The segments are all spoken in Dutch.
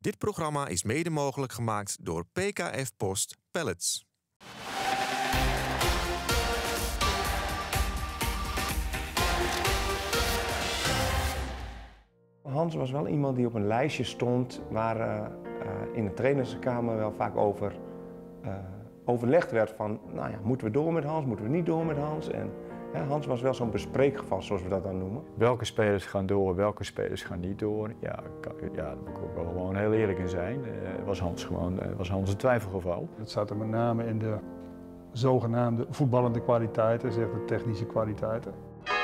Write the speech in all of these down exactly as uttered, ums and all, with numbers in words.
Dit programma is mede mogelijk gemaakt door P K F Post Pallets. Hans was wel iemand die op een lijstje stond waar uh, uh, in de trainerskamer wel vaak over uh, overlegd werd van, nou ja, moeten we door met Hans, moeten we niet door met Hans? En ja, Hans was wel zo'n bespreekgeval, zoals we dat dan noemen. Welke spelers gaan door, welke spelers gaan niet door? Ja, ja daar moet ik ook wel gewoon heel eerlijk in zijn. Uh, was Hans gewoon uh, was Hans een twijfelgeval. Het zat er met name in de zogenaamde voetballende kwaliteiten, zeg de technische kwaliteiten.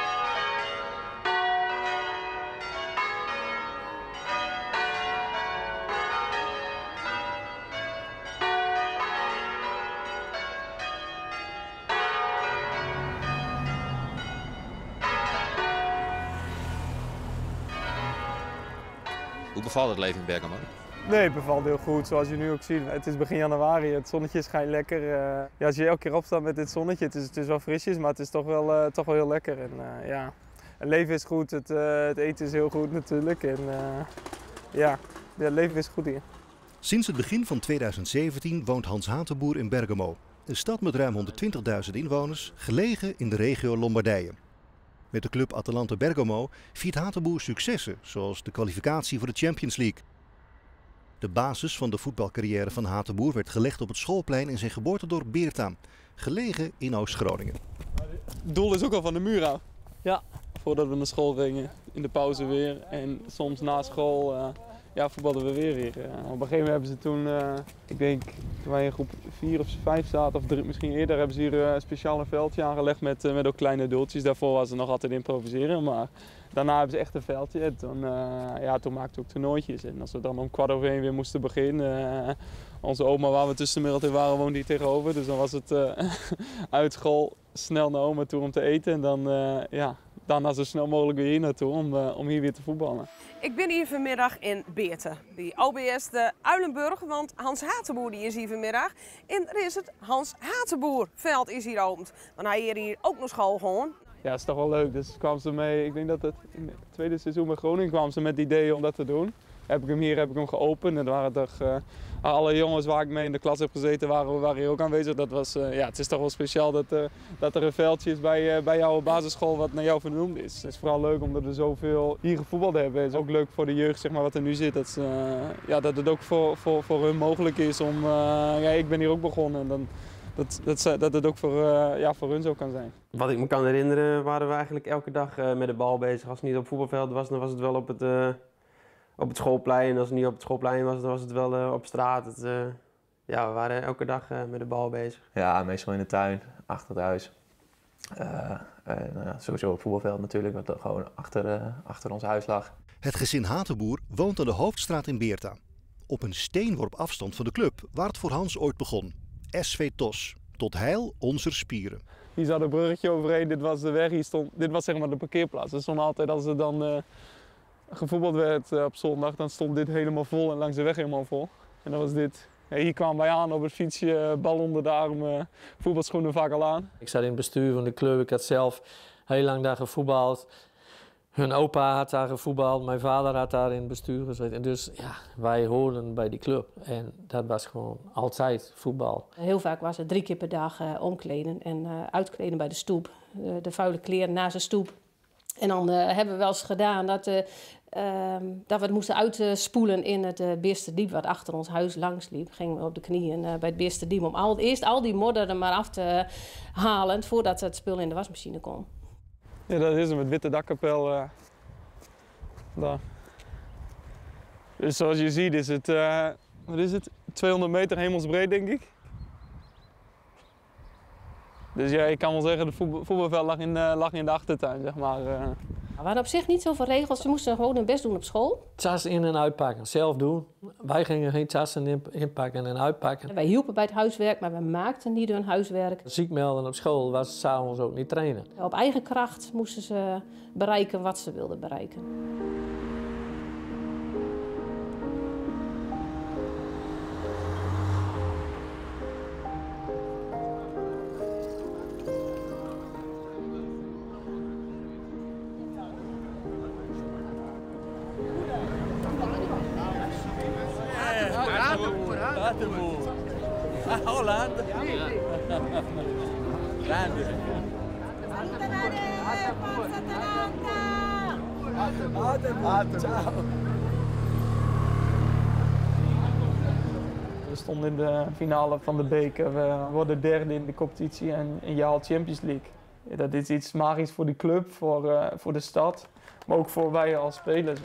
Hoe bevalt het leven in Bergamo? Nee, het bevalt heel goed, zoals je nu ook ziet. Het is begin januari, het zonnetje schijnt lekker. Uh, ja, als je elke keer opstaat met dit zonnetje, het is, het is wel frisjes, maar het is toch wel, uh, toch wel heel lekker. En, uh, ja, het leven is goed, het, uh, het eten is heel goed natuurlijk. En, uh, ja, het leven is goed hier. Sinds het begin van tweeduizend zeventien woont Hans Hatenboer in Bergamo. Een stad met ruim honderdtwintigduizend inwoners, gelegen in de regio Lombardije. Met de club Atalanta Bergamo viert Hatenboer successen, zoals de kwalificatie voor de Champions League. De basis van de voetbalcarrière van Hatenboer werd gelegd op het schoolplein in zijn geboortedorp Beerta, gelegen in Oost-Groningen. Het doel is ook al van de muur af. Ja, voordat we naar school gingen, in de pauze weer en soms na school uh, ja, voetbalden we weer hier. Uh, op een gegeven moment hebben ze toen, uh, ik denk toen wij in groep vier of vijf zaten, of drie, misschien eerder, hebben ze hier uh, speciaal een veldje aangelegd met, uh, met ook kleine doeltjes. Daarvoor was ze nog altijd improviseren, maar daarna hebben ze echt een veldje. En toen, uh, ja, toen maakten we ook toernooitjes. En als we dan om kwart over één weer moesten beginnen, uh, onze oma waar we tussenmiddag in waren, woonde hier tegenover. Dus dan was het uh, uit school snel naar oma toe om te eten en dan, uh, ja, daarna zo snel mogelijk weer hier naartoe om, uh, om hier weer te voetballen. Ik ben hier vanmiddag in Beerta, die O B S de Uilenburg, want Hans Hatenboer die is hier vanmiddag. En er is het Hans Hatenboerveld is hier opend. Want hij hier ook nog school gewoon. Ja, dat is toch wel leuk. Dus kwamen ze mee, ik denk dat het in het tweede seizoen bij Groningen kwamen ze met het idee om dat te doen. Heb ik hem hier heb ik hem geopend en er waren toch uh, alle jongens waar ik mee in de klas heb gezeten waren, waren hier ook aanwezig. Dat was, uh, ja, het is toch wel speciaal dat, uh, dat er een veldje is bij, uh, bij jouw basisschool wat naar jou vernoemd is. Het is vooral leuk omdat we zoveel hier gevoetbald hebben. Het is ook leuk voor de jeugd zeg maar, wat er nu zit. Dat, uh, ja, dat het ook voor, voor, voor hun mogelijk is om, uh, ja, ik ben hier ook begonnen. En dan, Dat, dat, dat het ook voor, uh, ja, voor hun zo kan zijn. Wat ik me kan herinneren waren we eigenlijk elke dag uh, met de bal bezig. Als het niet op het voetbalveld was, dan was het wel op het, uh, op het schoolplein. En als het niet op het schoolplein was, dan was het wel uh, op straat. Het, uh, ja, we waren elke dag uh, met de bal bezig. Ja, meestal in de tuin, achter het huis. Uh, uh, nou ja, sowieso op het voetbalveld natuurlijk, wat er gewoon achter, uh, achter ons huis lag. Het gezin Hatenboer woont aan de Hoofdstraat in Beerta. Op een steenworp afstand van de club waar het voor Hans ooit begon. S V T O S. Tot heil onze spieren. Hier zat een bruggetje overheen, dit was de weg, hier stond, dit was zeg maar de parkeerplaats. Er stond altijd, als er dan uh, gevoetbald werd uh, op zondag, dan stond dit helemaal vol en langs de weg helemaal vol. En dan was dit, ja, hier kwamen wij aan op het fietsje, bal onder de arm, uh, voetbalschoenen vaak al aan. Ik zat in het bestuur van de club, ik had zelf heel lang daar gevoetbald. Hun opa had daar gevoetbald, mijn vader had daar in het bestuur gezeten. Dus ja, wij hoorden bij die club. En dat was gewoon altijd voetbal. Heel vaak was het drie keer per dag uh, omkleden en uh, uitkleden bij de stoep. Uh, de vuile kleren naast de stoep. En dan uh, hebben we wel eens gedaan dat, uh, uh, dat we het moesten uitspoelen in het uh, Beersterdiep, wat achter ons huis langs liep. Gingen we op de knieën uh, bij het Beersterdiep om al, eerst al die modder er maar af te halen voordat het spul in de wasmachine kon. Ja, dat is hem, het witte dakkapel. Uh, daar. Dus zoals je ziet is het, uh, wat is het, tweehonderd meter hemelsbreed denk ik. Dus ja, ik kan wel zeggen, het voetbal, voetbalveld lag in, uh, lag in de achtertuin, zeg maar. Uh. We hadden op zich niet zoveel regels, ze moesten gewoon hun best doen op school. Tas in- en uitpakken, zelf doen. Wij gingen geen tassen inpakken en uitpakken. Wij hielpen bij het huiswerk, maar we maakten niet hun huiswerk. Ziek melden op school was s'avonds ook niet trainen. Op eigen kracht moesten ze bereiken wat ze wilden bereiken. Hatenboer. Ah, Holland. Grande. Hatenboer. Ciao. We stonden in de finale van de beker. We worden derde in de competitie en, en je haalt Champions League. Dat is iets magisch voor die club, voor, uh, voor de stad, maar ook voor wij als spelers.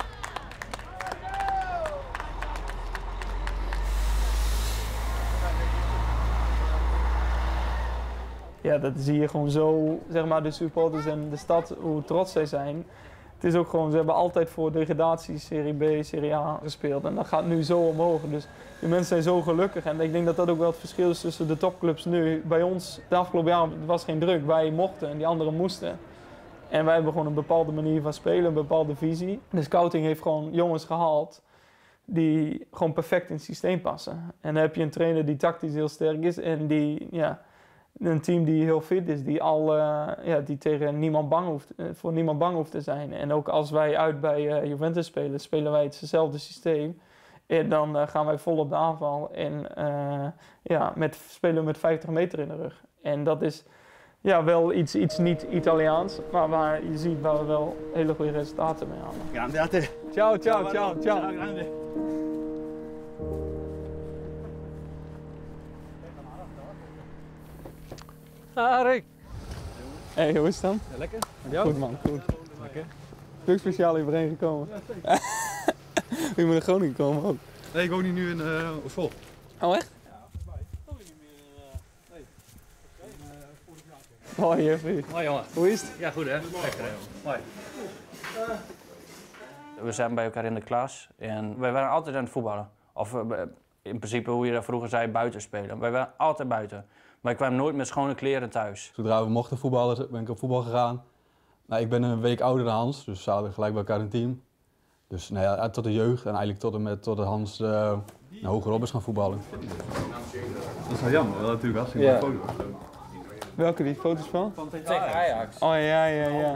Ja, dat zie je gewoon zo, zeg maar, de supporters en de stad, hoe trots zij zijn. Het is ook gewoon, ze hebben altijd voor degradatie, Serie B, Serie A gespeeld en dat gaat nu zo omhoog. Dus die mensen zijn zo gelukkig en ik denk dat dat ook wel het verschil is tussen de topclubs nu. Bij ons, de afgelopen jaren, was geen druk. Wij mochten en die anderen moesten. En wij hebben gewoon een bepaalde manier van spelen, een bepaalde visie. De scouting heeft gewoon jongens gehaald die gewoon perfect in het systeem passen. En dan heb je een trainer die tactisch heel sterk is en die, ja, een team die heel fit is, die, al, uh, ja, die tegen niemand bang hoeft, uh, voor niemand bang hoeft te zijn. En ook als wij uit bij uh, Juventus spelen, spelen wij hetzelfde systeem. En dan uh, gaan wij vol op de aanval en uh, ja, met, spelen we met vijftig meter in de rug. En dat is ja, wel iets, iets niet Italiaans, maar waar je ziet waar we wel hele goede resultaten mee halen. Grande. Ciao, ciao, ciao, ciao. Grande. Ah, Rick. Hey, hoe is het dan? Ja, lekker. Goed man, goed. Lekker. Ben ik speciaal hierheen gekomen? Ja, je moet naar Groningen komen ook. Nee, ik woon hier nu in uh, Oostvold. Oh echt? Hoi Jeffrey. Hoi jongen. Hoe is het? Ja, goed hè? Lekker hè. Hoi. We zijn bij elkaar in de klas en wij waren altijd aan het voetballen. Of in principe hoe je dat vroeger zei, buiten spelen. Wij waren altijd buiten. Maar ik kwam nooit met schone kleren thuis. Zodra we mochten voetballen, ben ik op voetbal gegaan. Nou, ik ben een week ouder dan Hans, dus we zaten gelijk bij elkaar in het team. Dus nou ja, tot de jeugd en eigenlijk tot en met tot Hans uh, hogerop is gaan voetballen. Dat is wel jammer, wel natuurlijk hartstikke ja. mooie foto's. Welke, die foto's van? Van tegen Ajax. Oh ja, ja, ja.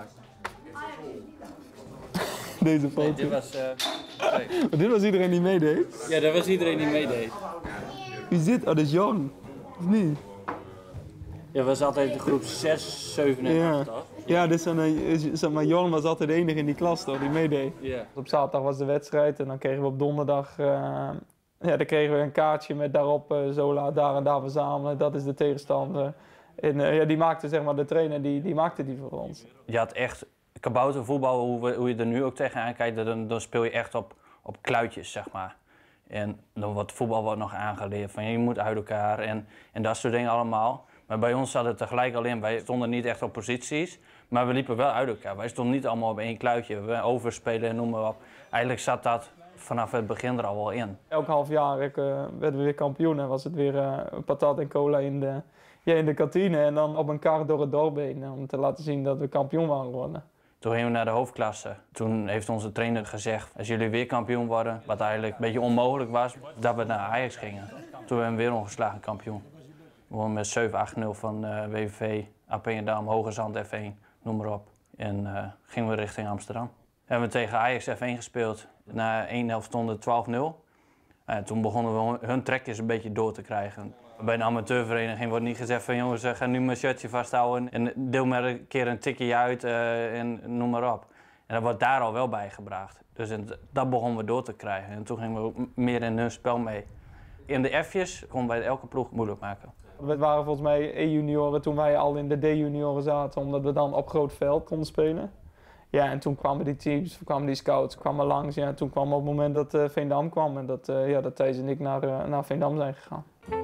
Deze foto. Nee, dit was... Uh, nee. Maar dit was iedereen die meedeed? Ja, dat was iedereen die meedeed. Wie zit? Oh, dat is Jan. Of niet? Ja, was altijd de groep zes, zeven en ja. acht, toch? Ja, dus dan, zeg maar, Jan was altijd de enige in die klas toch, die meedeed. Ja. Op zaterdag was de wedstrijd en dan kregen we op donderdag uh, ja, dan kregen we een kaartje met daarop uh, zo laat daar en daar verzamelen. Dat is de tegenstander. En uh, ja, die maakte, zeg maar, de trainer die, die maakte die voor ons. Je had echt kaboutervoetbal, hoe, we, hoe je er nu ook tegenaan kijkt, dan, dan speel je echt op, op kluitjes, zeg maar. En dan wordt voetbal wordt nog aangeleerd van je moet uit elkaar en, en dat soort dingen allemaal. Maar bij ons zat het tegelijk al in. Wij stonden niet echt op posities, maar we liepen wel uit elkaar. Wij stonden niet allemaal op één kluitje. We overspelen en noem maar op. Eigenlijk zat dat vanaf het begin er al wel in. Elk half jaar uh, werden we weer kampioen en was het weer uh, patat en cola in de, ja, in de kantine. En dan op een kar door het dorp heen om te laten zien dat we kampioen waren geworden. Toen gingen we naar de hoofdklasse. Toen heeft onze trainer gezegd, als jullie weer kampioen worden, wat eigenlijk een beetje onmogelijk was, dat we naar Ajax gingen. Toen werden we weer ongeslagen kampioen. We wonnen met zeven acht nul van uh, W V V, Appingedam, Hoge Zand F één, noem maar op. En uh, gingen we richting Amsterdam. Hebben we tegen Ajax F één gespeeld. Na één helft stonden het twaalf nul. Uh, toen begonnen we hun trekjes een beetje door te krijgen. Bij een amateurvereniging wordt niet gezegd van jongens, ga nu mijn shirtje vasthouden en deel maar een keer een tikje uit uh, en noem maar op. En dat wordt daar al wel bij gebracht. Dus dat begonnen we door te krijgen en toen gingen we ook meer in hun spel mee. In de F'jes konden wij elke ploeg moeilijk maken. We waren volgens mij E-junioren toen wij al in de D-junioren zaten, omdat we dan op groot veld konden spelen. Ja, en toen kwamen die teams, kwamen die scouts, kwamen langs. Ja, en toen kwam op het moment dat uh, Veendam kwam en dat, uh, ja, dat Thijs en ik naar, uh, naar Veendam zijn gegaan.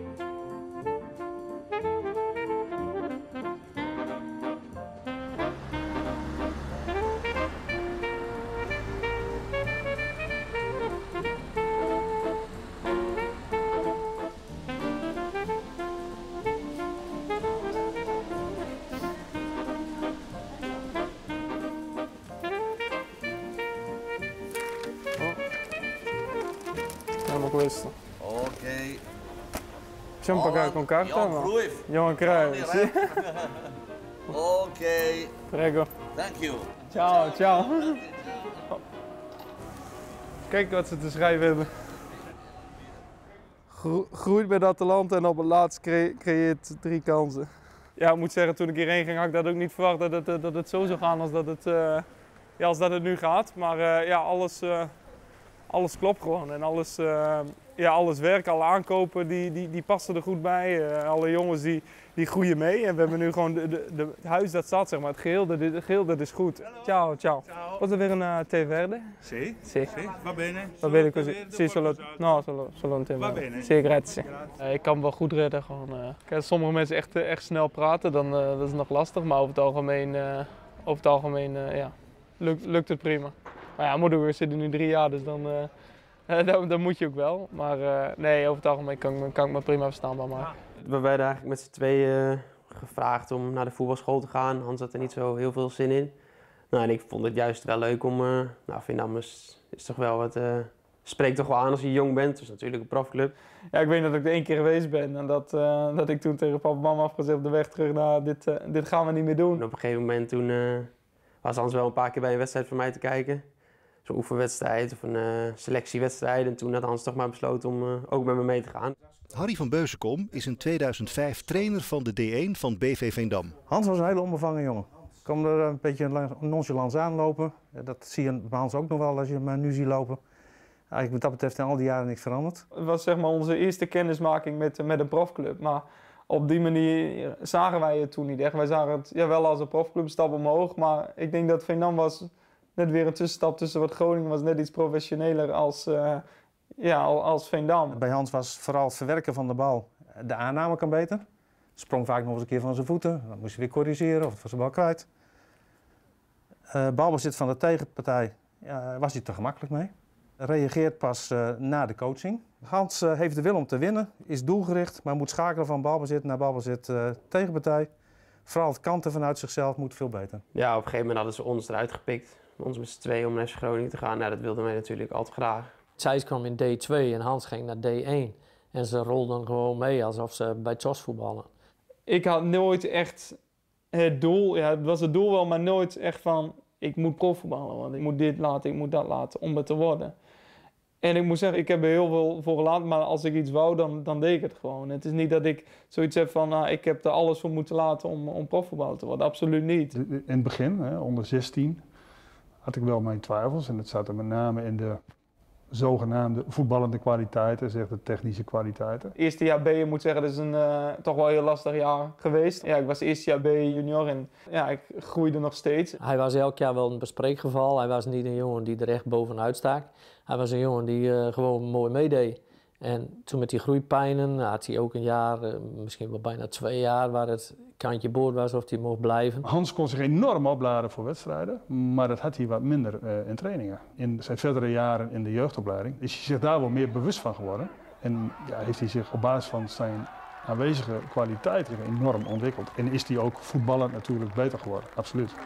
Questo. Ok. Facciamo pagare con carta? Johan No? Cruyff. Johan Cruyff, sì. Ok. Prego. Thank you. Ciao, ciao. Kijk wat ze te schrijven hebben. gro groeit met Atalanta en op het laatst cre creëert drie kansen. Ja, ik moet zeggen, toen ik hierheen ging had ik dat ook niet verwacht dat het, dat het zo zou gaan als dat het, uh, ja, als dat het nu gaat. Maar uh, ja, alles, uh, alles klopt gewoon en alles, uh, ja, alles werkt, alle aankopen die, die, die passen er goed bij. Uh, alle jongens die, die groeien mee en we hebben nu gewoon de, de, de, het huis dat staat, zeg maar, het geheel, de, het geheel dat is goed. Ciao, ciao. Was er weer een uh, Tè Verde? Sì. Sì. Sì. Va bene. Va bene così. Sì, solo, no, solo, solo un Tè Verde. Va bene. Sì, grazie. Uh, ik kan me wel goed redden. Gewoon, uh. Kijk, als sommige mensen echt, echt snel praten, dan uh, dat is nog lastig. Maar over het algemeen, uh, over het algemeen uh, ja, lukt, lukt het prima. Maar ja, moeder, we zitten nu drie jaar, dus dan, uh, dan, dan moet je ook wel. Maar uh, nee, over het algemeen kan, kan ik me prima verstaanbaar maken. We werden eigenlijk met z'n tweeën uh, gevraagd om naar de voetbalschool te gaan. Hans had er niet zo heel veel zin in. Nou, en ik vond het juist wel leuk om... Uh, nou, Veendam is, is toch wel wat... Uh, spreekt toch wel aan als je jong bent. Het is natuurlijk een profclub. Ja, ik weet dat ik er één keer geweest ben. En dat, uh, dat ik toen tegen papa en mama heb gezegd op de weg terug... Nou, dit, uh, dit gaan we niet meer doen. En op een gegeven moment toen uh, was Hans wel een paar keer bij een wedstrijd van mij te kijken. Zo'n oefenwedstrijd of een uh, selectiewedstrijd. En toen had Hans toch maar besloten om uh, ook met me mee te gaan. Harry van Beuzenkom is in tweeduizend vijf trainer van de D één van B V Veendam. Hans was een hele onbevangen jongen. Kom er een beetje nonchalans aanlopen. Dat zie je bij Hans ook nog wel als je hem nu ziet lopen. Eigenlijk wat dat betreft in al die jaren niks veranderd. Het was zeg maar onze eerste kennismaking met, met een profclub. Maar op die manier zagen wij het toen niet echt. Wij zagen het ja, wel als een profclub, stap omhoog. Maar ik denk dat Veendam was net weer een tussenstap tussen wat Groningen was net iets professioneler als, uh, ja, als Veendam. Bij Hans was vooral het verwerken van de bal. De aanname kan beter. Sprong vaak nog eens een keer van zijn voeten. Dan moest je weer corrigeren of het was de bal kwijt. Uh, balbezit van de tegenpartij ja, was hij te gemakkelijk mee. Reageert pas uh, na de coaching. Hans uh, heeft de wil om te winnen, is doelgericht, maar moet schakelen van balbezit naar balbezit uh, tegenpartij. Vooral het kanten vanuit zichzelf moet veel beter. Ja, op een gegeven moment hadden ze ons eruit gepikt. Ons met z'n tweeën om naar F C Groningen te gaan. Nou, dat wilden wij natuurlijk altijd graag. Thijs kwam in D twee en Hans ging naar D één. En ze rolden gewoon mee alsof ze bij T O S voetballen. Ik had nooit echt het doel, ja, het was het doel wel, maar nooit echt van... Ik moet profvoetballen, want ik moet dit laten, ik moet dat laten om het te worden. En ik moet zeggen, ik heb er heel veel voor gelaten, maar als ik iets wou, dan, dan deed ik het gewoon. Het is niet dat ik zoiets heb van, nou, ik heb er alles voor moeten laten om, om profvoetballer te worden. Absoluut niet. In het begin, hè, onder zestien, had ik wel mijn twijfels. En dat zat er met name in de zogenaamde voetballende kwaliteiten, zeg de technische kwaliteiten. Eerste jaar B, je moet zeggen, dat is een uh, toch wel een heel lastig jaar geweest. Ja, ik was eerste jaar B junior en ja, ik groeide nog steeds. Hij was elk jaar wel een bespreekgeval. Hij was niet een jongen die er echt bovenuit stak. Hij was een jongen die uh, gewoon mooi meedeed. En toen met die groeipijnen had hij ook een jaar, uh, misschien wel bijna twee jaar, waar het kantje boord was of hij mocht blijven. Hans kon zich enorm opladen voor wedstrijden, maar dat had hij wat minder uh, in trainingen. In zijn verdere jaren in de jeugdopleiding is hij zich daar wel meer bewust van geworden. En ja, heeft hij zich op basis van zijn aanwezige kwaliteiten enorm ontwikkeld. En is hij ook voetballend natuurlijk beter geworden, absoluut.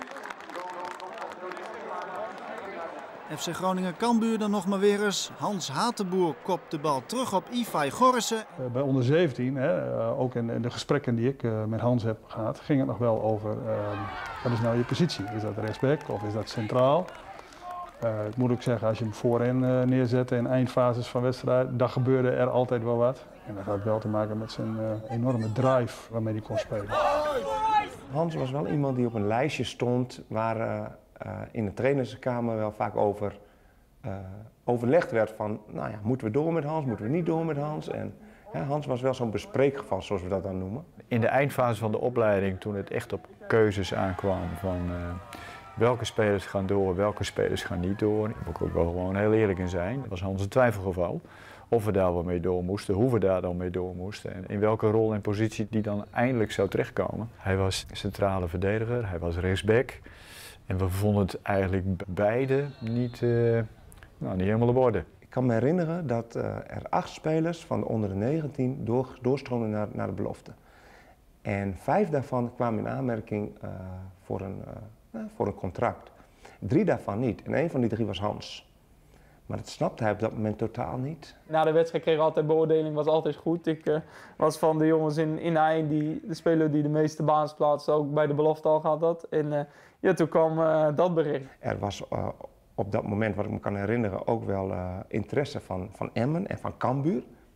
F C Groningen Cambuur dan nog maar weer eens. Hans Hatenboer kopt de bal terug op Ivaï Gorissen. Uh, bij onder zeventien, hè, uh, ook in, in de gesprekken die ik uh, met Hans heb gehad, ging het nog wel over uh, wat is nou je positie? Is dat rechtsback of is dat centraal? Uh, ik moet ook zeggen, als je hem voorin uh, neerzette in eindfases van wedstrijden, dan gebeurde er altijd wel wat. En dat had wel te maken met zijn uh, enorme drive waarmee hij kon spelen. Hans was wel iemand die op een lijstje stond waar uh, uh, in de trainerskamer wel vaak over uh, overlegd werd van, nou ja, moeten we door met Hans, moeten we niet door met Hans? En ja, Hans was wel zo'n bespreekgeval, zoals we dat dan noemen. In de eindfase van de opleiding, toen het echt op keuzes aankwam van uh, welke spelers gaan door, welke spelers gaan niet door, daar moet ik ook wel gewoon heel eerlijk in zijn. Dat was Hans een twijfelgeval. Of we daar wel mee door moesten, hoe we daar dan mee door moesten en in welke rol en positie die dan eindelijk zou terechtkomen. Hij was centrale verdediger, hij was rechtsback en we vonden het eigenlijk beide niet, uh, nou, niet helemaal op orde. Ik kan me herinneren dat uh, er acht spelers van de onder de negentien door, doorstroomden naar, naar de belofte. En vijf daarvan kwamen in aanmerking uh, voor, een, uh, voor een contract. Drie daarvan niet en één van die drie was Hans. Maar dat snapte hij op dat moment totaal niet. Na de wedstrijd kreeg ik altijd beoordeling, was altijd goed. Ik uh, was van de jongens in, in Eijn, die, de speler die de meeste basisplaatsen ook bij de belofte al gehad had. En uh, ja, toen kwam uh, dat bericht. Er was uh, op dat moment, wat ik me kan herinneren, ook wel uh, interesse van, van Emmen en van Cambuur.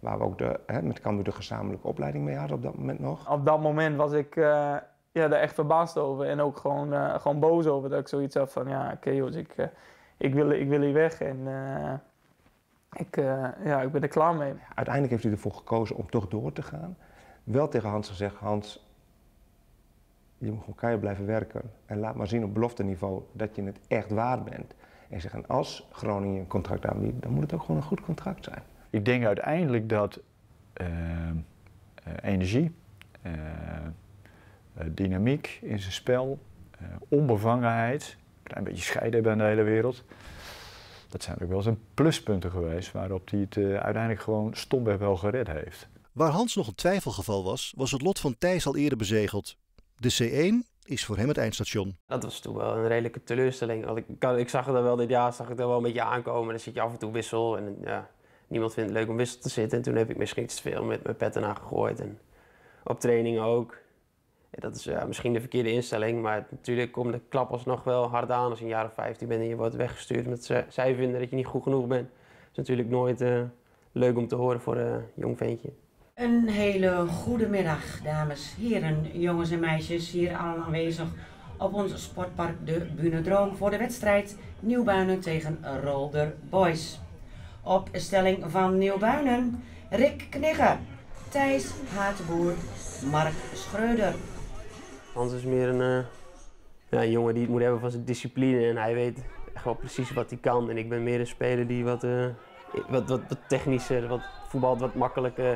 waar we ook de, hè, met Cambuur de gezamenlijke opleiding mee hadden op dat moment nog. Op dat moment was ik uh, ja, daar echt verbaasd over en ook gewoon, uh, gewoon boos over. Dat ik zoiets had van, ja, oké okay, jongens, ik, uh, ik, wil, ik wil hier weg en uh, ik, uh, ja, ik ben er klaar mee. Uiteindelijk heeft hij ervoor gekozen om toch door te gaan. Wel tegen Hans gezegd, Hans, je moet gewoon keihard blijven werken. En laat maar zien op belofteniveau dat je het echt waard bent. En zeg, en als Groningen een contract aanbiedt, dan moet het ook gewoon een goed contract zijn. Ik denk uiteindelijk dat uh, uh, energie, uh, uh, dynamiek in zijn spel, uh, onbevangenheid, een klein beetje scheiden hebben aan de hele wereld. Dat zijn ook wel zijn pluspunten geweest waarop hij het uh, uiteindelijk gewoon stomweg wel gered heeft. Waar Hans nog een twijfelgeval was, was het lot van Thijs al eerder bezegeld. De C één is voor hem het eindstation. Dat was toen wel een redelijke teleurstelling. Want ik, ik zag het wel dit jaar, zag ik er wel een beetje aankomen. Dan zit je af en toe wissel en ja, niemand vindt het leuk om wissel te zitten. En toen heb ik misschien iets te veel met mijn pet erna gegooid. En op training ook. Ja, dat is ja, misschien de verkeerde instelling, maar natuurlijk komt de klap alsnog wel hard aan als je een jaar of vijftien bent en je wordt weggestuurd omdat ze, zij vinden dat je niet goed genoeg bent. Dat is natuurlijk nooit uh, leuk om te horen voor een jong ventje. Een hele goede middag, dames, heren, jongens en meisjes, hier allemaal aanwezig op ons sportpark de Bunedroom voor de wedstrijd Nieuwbuinen tegen Rolder Boys. Op stelling van Nieuwbuinen, Rick Knigge, Thijs Hatenboer, Mark Schreuder. Hans is meer een, uh, ja, een jongen die het moet hebben van zijn discipline en hij weet echt wel precies wat hij kan. En ik ben meer een speler die wat, uh, wat, wat, wat technischer, wat voetbalt wat makkelijker.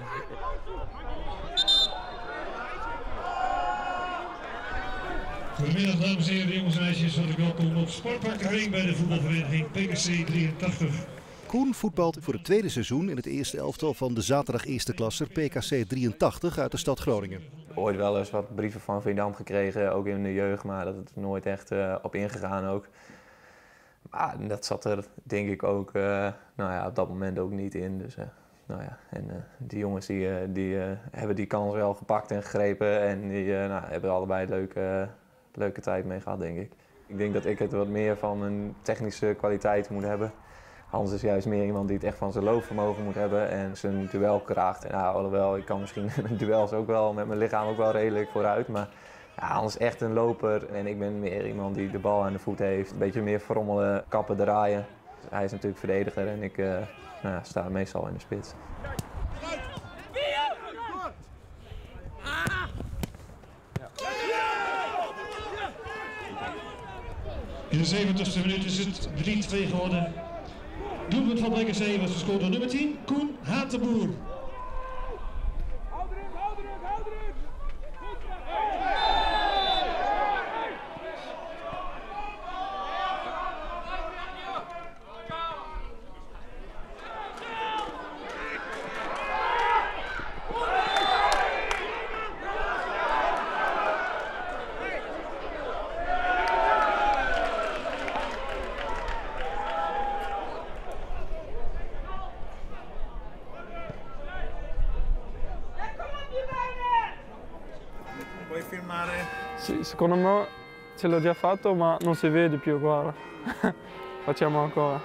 Goedemiddag dames en heren, jongens en meisjes, hartelijk welkom op Sportpark de Ring bij de voetbalvereniging P K C drieëntachtig. Koen voetbalt voor het tweede seizoen in het eerste elftal van de zaterdag eerste klasser P K C drieëntachtig uit de stad Groningen. Ooit wel eens wat brieven van Veendam gekregen, ook in de jeugd, maar dat is nooit echt uh, op ingegaan ook. Maar dat zat er denk ik ook uh, nou ja, op dat moment ook niet in. Dus, uh, nou ja, en uh, die jongens die, uh, die uh, hebben die kans wel gepakt en gegrepen en die uh, nou, hebben allebei een leuke, uh, leuke tijd mee gehad, denk ik. Ik denk dat ik het wat meer van een technische kwaliteit moet hebben. Hans is juist meer iemand die het echt van zijn loopvermogen moet hebben en zijn duelkracht. En nou, alhoewel, ik kan misschien in duels ook wel met mijn lichaam ook wel redelijk vooruit. Maar ja, Hans is echt een loper en ik ben meer iemand die de bal aan de voet heeft. Een beetje meer frommelen, kappen, draaien. Hij is natuurlijk verdediger en ik uh, nou ja, sta meestal in de spits. In de zeventigste minuut is het drie twee geworden. Doelpunt van P K C was gescoord door nummer tien, Koen Hatenboer. Secondo me ce l'ho già fatto, ma non si vede più, guarda. Facciamo ancora.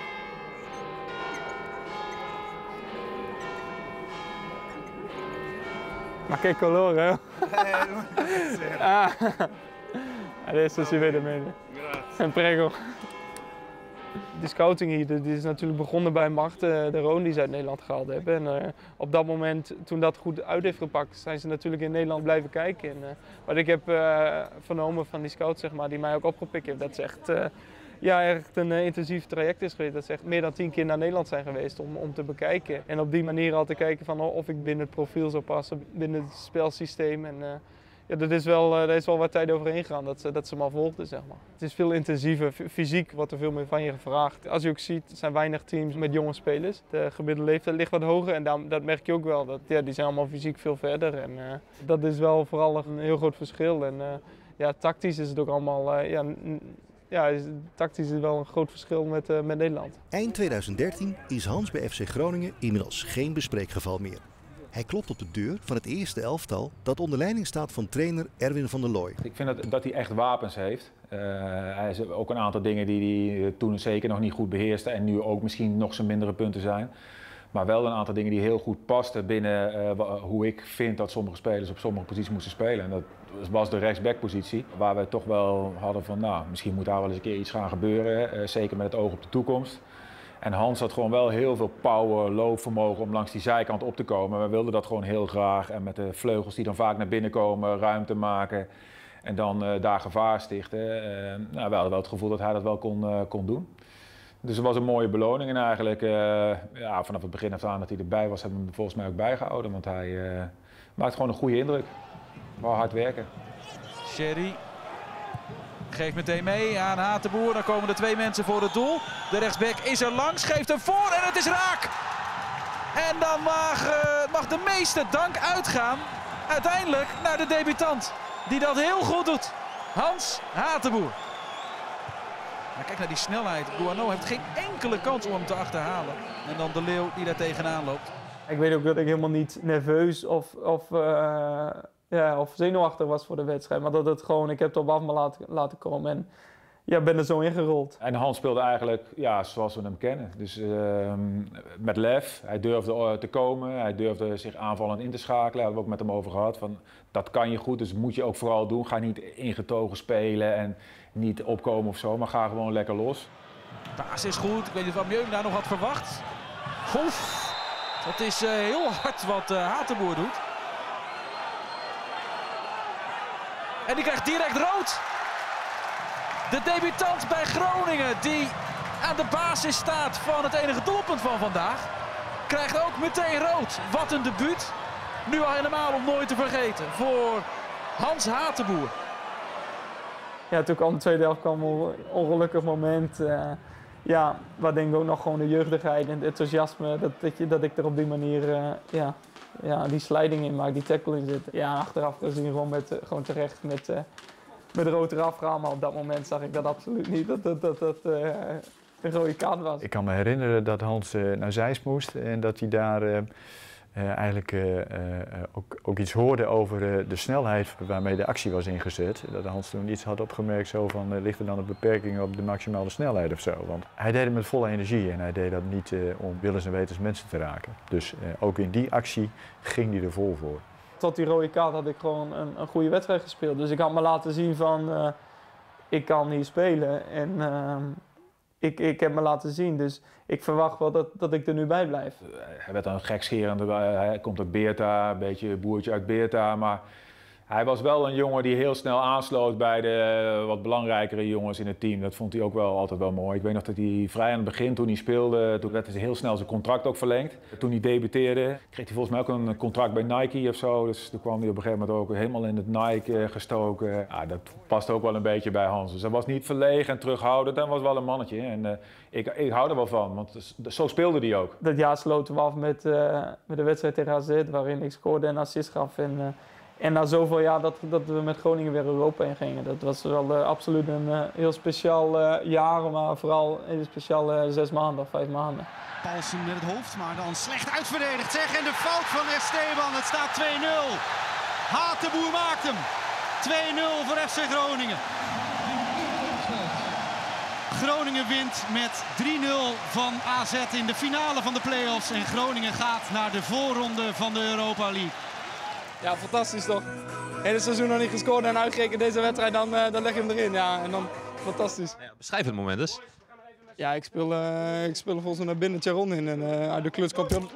Ma che colore, eh? Ah, adesso si vede meglio. Grazie. Prego. Die scouting hier die is natuurlijk begonnen bij Marten de Roon die ze uit Nederland gehaald hebben. En uh, op dat moment, toen dat goed uit heeft gepakt, zijn ze natuurlijk in Nederland blijven kijken. En, uh, wat ik heb uh, vernomen van die scout, zeg maar, die mij ook opgepikt heeft, dat ze echt, uh, ja, echt een uh, intensief traject is geweest. Dat ze echt meer dan tien keer naar Nederland zijn geweest om, om te bekijken. En op die manier al te kijken van of ik binnen het profiel zou passen, binnen het spelsysteem. En, uh, ja, dat is wel, daar is wel wat tijd overheen gegaan dat ze, dat ze me al volgden, zeg maar. Het is veel intensiever, fysiek wordt er veel meer van je gevraagd. Als je ook ziet, er zijn weinig teams met jonge spelers. De gemiddelde leeftijd ligt wat hoger en dan, dat merk je ook wel. Dat, ja, die zijn allemaal fysiek veel verder en uh, dat is wel vooral een heel groot verschil. En uh, ja, tactisch is het ook allemaal, uh, ja, ja, is, tactisch is wel een groot verschil met, uh, met Nederland. Eind tweeduizend dertien is Hans bij F C Groningen inmiddels geen bespreekgeval meer. Hij klopt op de deur van het eerste elftal dat onder leiding staat van trainer Erwin van der Looy. Ik vind dat, dat hij echt wapens heeft. Uh, hij heeft ook een aantal dingen die hij toen zeker nog niet goed beheerste en nu ook misschien nog zijn mindere punten zijn. Maar wel een aantal dingen die heel goed pasten binnen uh, hoe ik vind dat sommige spelers op sommige posities moesten spelen. En dat was de rechtsbackpositie, waar we toch wel hadden van, nou, misschien moet daar wel eens een keer iets gaan gebeuren. Uh, zeker met het oog op de toekomst. En Hans had gewoon wel heel veel power, loopvermogen om langs die zijkant op te komen. We wilden dat gewoon heel graag. En met de vleugels die dan vaak naar binnen komen, ruimte maken en dan uh, daar gevaar stichten. Uh, nou, we hadden wel het gevoel dat hij dat wel kon, uh, kon doen. Dus het was een mooie beloning en eigenlijk uh, ja, vanaf het begin af aan dat hij erbij was, hebben we hem volgens mij ook bijgehouden. Want hij uh, maakt gewoon een goede indruk. Wou hard werken. Sherry geeft meteen mee aan Hatenboer. Dan komen er twee mensen voor het doel. De rechtsback is er langs, geeft hem voor en het is raak. En dan mag, uh, mag de meeste dank uitgaan uiteindelijk naar de debutant. Die dat heel goed doet. Hans Hatenboer. Maar kijk naar die snelheid. Guano heeft geen enkele kans om hem te achterhalen. En dan de Leeuw die daar tegenaan loopt. Ik weet ook dat ik helemaal niet nerveus of, of, uh, ja, of zenuwachtig was voor de wedstrijd. Maar dat het gewoon, ik heb het op af me laten, laten komen en ja, ben er zo ingerold. En Hans speelde eigenlijk ja, zoals we hem kennen. Dus uh, met lef. Hij durfde te komen. Hij durfde zich aanvallend in te schakelen. Daar hebben we ook met hem over gehad. Van, dat kan je goed, dus moet je ook vooral doen. Ga niet ingetogen spelen en niet opkomen of zo, maar ga gewoon lekker los. Paas is goed. Ik weet niet of Amjeum daar nog had verwacht. Oef, dat is uh, heel hard wat uh, Hatenboer doet. En die krijgt direct rood. De debutant bij Groningen die aan de basis staat van het enige doelpunt van vandaag, krijgt ook meteen rood. Wat een debuut. Nu al helemaal om nooit te vergeten voor Hans Hatenboer. Ja, toen kwam de tweede helft kwam een ongelukkig moment. Uh, ja, waar denk ik ook nog gewoon de jeugdigheid en het enthousiasme. Dat, dat, je, dat ik er op die manier uh, ja, ja, die sliding in maak, die tackle in zit. Ja, achteraf gezien gewoon, met, uh, gewoon terecht met, uh, met rood eraf gaan. Maar op dat moment zag ik dat absoluut niet, dat dat, dat, dat uh, een rode kaart was. Ik kan me herinneren dat Hans uh, naar Zeist moest en dat hij daar uh, uh, eigenlijk uh, uh, ook, ook iets hoorde over uh, de snelheid waarmee de actie was ingezet. Dat Hans toen iets had opgemerkt zo van, uh, ligt er dan een beperking op de maximale snelheid of zo. Want hij deed het met volle energie en hij deed dat niet uh, om willens en wetens mensen te raken. Dus uh, ook in die actie ging hij er vol voor. Tot die rode kaart had ik gewoon een, een goede wedstrijd gespeeld. Dus ik had me laten zien van, uh, ik kan hier spelen en uh, ik, ik heb me laten zien. Dus ik verwacht wel dat, dat ik er nu bij blijf. Hij werd dan gekscherend, hij komt uit Beerta, een beetje boertje uit Beerta. Maar hij was wel een jongen die heel snel aansloot bij de wat belangrijkere jongens in het team. Dat vond hij ook wel altijd wel mooi. Ik weet nog dat hij vrij aan het begin, toen hij speelde, toen werd hij heel snel zijn contract ook verlengd. Toen hij debuteerde, kreeg hij volgens mij ook een contract bij Nike of zo. Dus toen kwam hij op een gegeven moment ook helemaal in het Nike gestoken. Ja, dat past ook wel een beetje bij Hans. Dus hij was niet verlegen en terughoudend, hij was wel een mannetje. En uh, ik, ik hou er wel van, want zo speelde hij ook. Dat jaar sloten we af met, uh, met de wedstrijd tegen A Z, waarin ik scoorde en assist gaf. En, uh, En na zoveel jaar dat, dat we met Groningen weer Europa in gingen. Dat was wel uh, absoluut een uh, heel speciaal uh, jaar, maar vooral een heel speciaal uh, zes maanden of vijf maanden. Paulsen met het hoofd, maar dan slecht uitverdedigd zeg. En de fout van Esteban, het staat twee nul. Hatenboer maakt hem. twee nul voor F C Groningen. Groningen wint met drie nul van A Z in de finale van de play-offs. En Groningen gaat naar de voorronde van de Europa League. Ja, fantastisch toch? Hele seizoen nog niet gescoord en uitgerekend deze wedstrijd, dan, uh, dan leg je hem erin. Ja, en dan fantastisch. Ja, beschrijf het moment eens. Ja, ik speel, uh, ik speel volgens mij naar binnen Charon in en uh, uit de kluts komt hij op.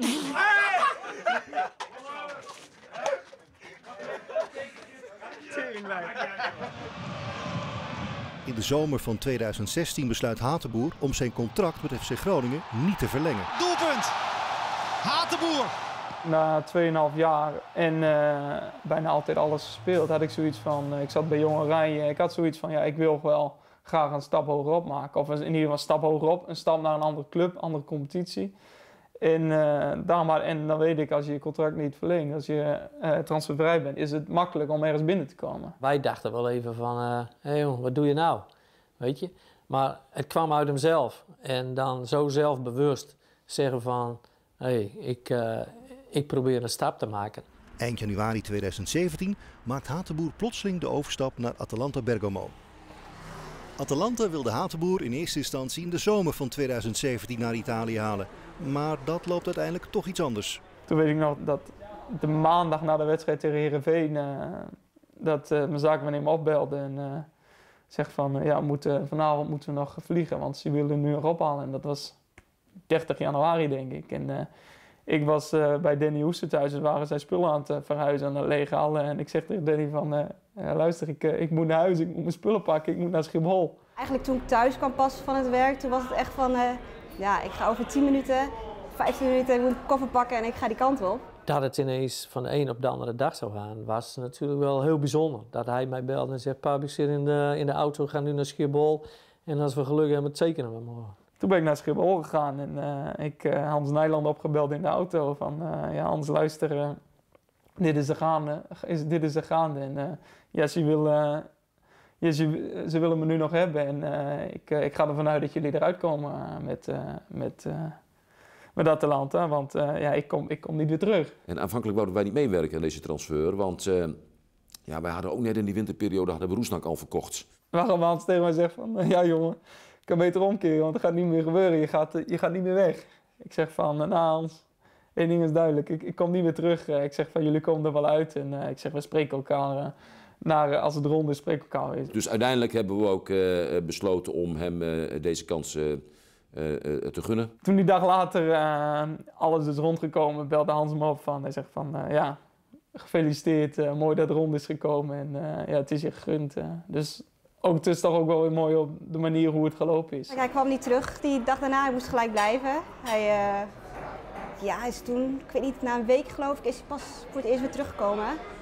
In de zomer van tweeduizend zestien besluit Hatenboer om zijn contract met F C Groningen niet te verlengen. Doelpunt! Hatenboer! Na twee en een half jaar en uh, bijna altijd alles gespeeld, had ik zoiets van, uh, ik zat bij Jong Oranje, ik had zoiets van, ja, ik wil wel graag een stap hogerop maken. Of in ieder geval een stap hogerop, een stap naar een andere club, andere competitie. En, uh, daar maar, en dan weet ik, als je je contract niet verlengt, als je uh, transfervrij bent, is het makkelijk om ergens binnen te komen. Wij dachten wel even van, hé uh, hey jongen, wat doe je nou? Weet je? Maar het kwam uit hemzelf. En dan zo zelfbewust zeggen van, hé, hey, ik... Uh, Ik probeer een stap te maken. Eind januari tweeduizend zeventien maakt Hatenboer plotseling de overstap naar Atalanta Bergamo. Atalanta wilde Hateboer in eerste instantie in de zomer van tweeduizend zeventien naar Italië halen. Maar dat loopt uiteindelijk toch iets anders. Toen weet ik nog dat de maandag na de wedstrijd tegen Heerenveen uh, dat uh, mijn zaakwaarnemer me opbelde en uh, zegt van uh, ja, we moeten, vanavond moeten we nog vliegen, want ze willen nu nog ophalen. En dat was dertig januari denk ik. En uh, ik was uh, bij Danny Hoester thuis, dus waren zij spullen aan het uh, verhuizen naar lege hallen. En ik zeg tegen Danny van uh, ja, luister, ik, uh, ik moet naar huis, ik moet mijn spullen pakken, ik moet naar Schiphol. Eigenlijk toen ik thuis kwam pas van het werk, toen was het echt van uh, ja, ik ga over tien minuten, vijftien minuten, ik moet mijn koffer pakken en ik ga die kant op. Dat het ineens van de een op de andere dag zou gaan, was natuurlijk wel heel bijzonder. Dat hij mij belde en zegt, pap, ik zit in de, in de auto, we gaan nu naar Schiphol. En als we geluk hebben, tekenen we morgen. Toen ben ik naar Schiphol gegaan en uh, ik uh, Hans Nijland opgebeld in de auto. Van uh, ja, Hans, luister, uh, dit is er gaande. Is, dit is er gaande. En uh, ja, ze, wil, uh, ja ze, ze willen me nu nog hebben. En uh, ik, uh, ik ga ervan uit dat jullie eruit komen uh, met, uh, met, uh, met Atalanta. Want uh, ja, ik, kom, ik kom niet weer terug. En aanvankelijk wouden wij niet meewerken aan deze transfer. Want uh, ja, wij hadden ook net in die winterperiode hadden we Roesnak al verkocht. Waarom Hans tegen mij zegt van, uh, ja jongen, ik kan beter omkeren, want dat gaat niet meer gebeuren. Je gaat, je gaat niet meer weg. Ik zeg van, nou Hans, één ding is duidelijk. Ik, ik kom niet meer terug. Ik zeg van, jullie komen er wel uit. En uh, ik zeg, we spreken elkaar, uh, naar, als het rond is, spreken elkaar weer. Dus uiteindelijk hebben we ook uh, besloten om hem uh, deze kans uh, uh, te gunnen. Toen die dag later uh, alles is rondgekomen, belde Hans me op van. Hij zegt van, uh, ja, gefeliciteerd. Uh, mooi dat het rond is gekomen. En uh, ja, het is je gegund. Uh, dus... Ook, het is toch ook wel weer mooi op de manier hoe het gelopen is. Hij kwam niet terug die dag daarna, hij moest gelijk blijven. Hij, uh, ja, hij is toen, ik weet niet, na een week geloof ik, is hij pas voor het eerst weer teruggekomen.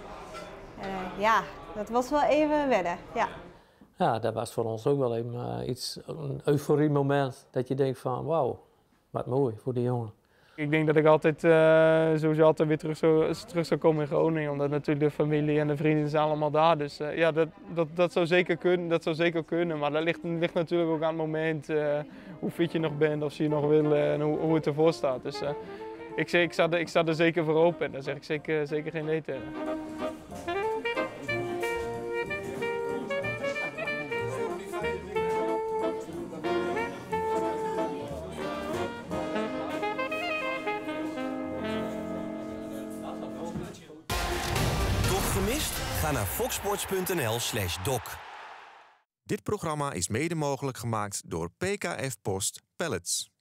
Uh, ja, dat was wel even wennen, ja. Ja, dat was voor ons ook wel even uh, iets, een euforie moment. Dat je denkt van, wauw, wat mooi voor die jongen. Ik denk dat ik altijd, uh, sowieso altijd weer terug zou, terug zou komen in Groningen. Omdat natuurlijk de familie en de vrienden zijn allemaal daar. Dus uh, ja, dat, dat, dat, zou zeker kunnen, dat zou zeker kunnen. Maar dat ligt, ligt natuurlijk ook aan het moment uh, hoe fit je nog bent, of ze je nog willen en hoe, hoe het ervoor staat. Dus uh, ik, ik, sta er, ik sta er zeker voor open en daar zeg ik zeker, zeker geen nee tegen. Gemist? Ga naar foxsports.nl slash doc. Dit programma is mede mogelijk gemaakt door P K F Post Pallets.